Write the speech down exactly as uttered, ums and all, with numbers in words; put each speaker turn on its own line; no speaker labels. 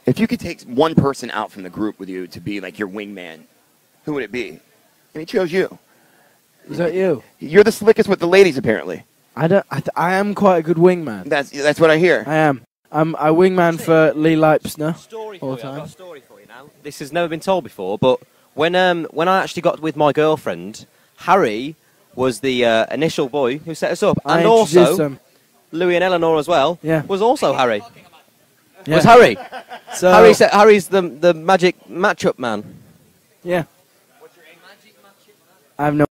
If you could take one person out from the group with you to be like your wingman, who would it be? And he chose you.
Is that you?
You're the slickest with the ladies, apparently.
I don't. I, th I am quite a good wingman.
That's that's what I hear.
I am. I'm a wingman for Lee Leipzner.
Story
all
for
the
you. I've
time.
got a story for you now. This has never been told before, but when um when I actually got with my girlfriend, Harry was the uh, initial boy who set us up,
I
and
introduced
also
them.
Louis and Eleanor as well.
Yeah.
Was also Harry.
Yeah.
Was Harry?
So
Harry said Harry's the the magic matchup man.
yeah. I have no.